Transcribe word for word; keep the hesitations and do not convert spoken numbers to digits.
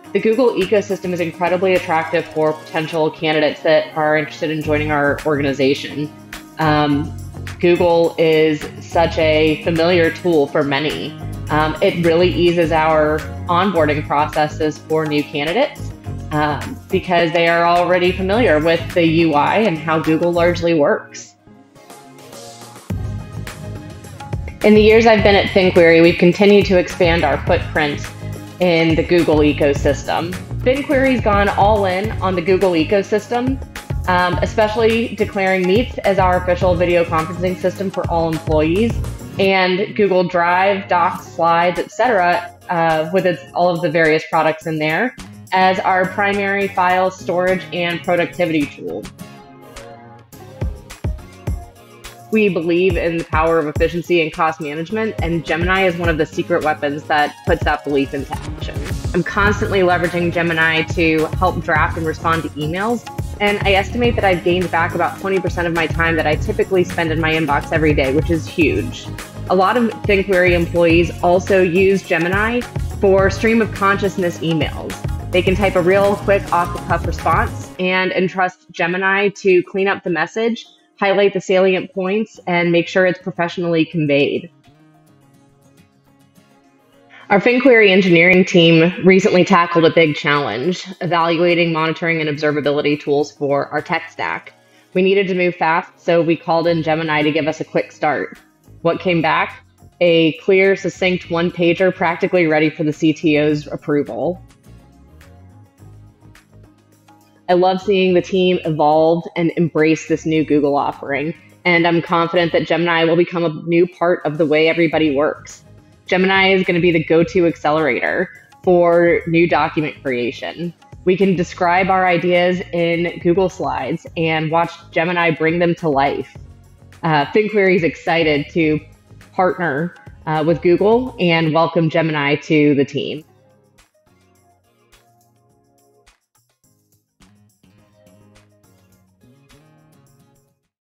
The Google ecosystem is incredibly attractive for potential candidates that are interested in joining our organization. Um, Google is such a familiar tool for many. Um, it really eases our onboarding processes for new candidates um, because they are already familiar with the U I and how Google largely works. In the years I've been at FinQuery, we've continued to expand our footprint in the Google ecosystem. FinQuery's gone all in on the Google ecosystem, um, especially declaring Meets as our official video conferencing system for all employees, and Google Drive, Docs, Slides, et cetera, uh, with its, all of the various products in there, as our primary file storage and productivity tool. We believe in the power of efficiency and cost management, and Gemini is one of the secret weapons that puts that belief into action. I'm constantly leveraging Gemini to help draft and respond to emails, and I estimate that I've gained back about twenty percent of my time that I typically spend in my inbox every day, which is huge. A lot of FinQuery employees also use Gemini for stream of consciousness emails. They can type a real quick off-the-cuff response and entrust Gemini to clean up the message, highlight the salient points, and make sure it's professionally conveyed. Our FinQuery engineering team recently tackled a big challenge, evaluating monitoring and observability tools for our tech stack. We needed to move fast, so we called in Gemini to give us a quick start. What came back? A clear, succinct one-pager practically ready for the C T O's approval. I love seeing the team evolve and embrace this new Google offering, and I'm confident that Gemini will become a new part of the way everybody works. Gemini is going to be the go-to accelerator for new document creation. We can describe our ideas in Google Slides and watch Gemini bring them to life. Uh, FinQuery is excited to partner uh, with Google and welcome Gemini to the team.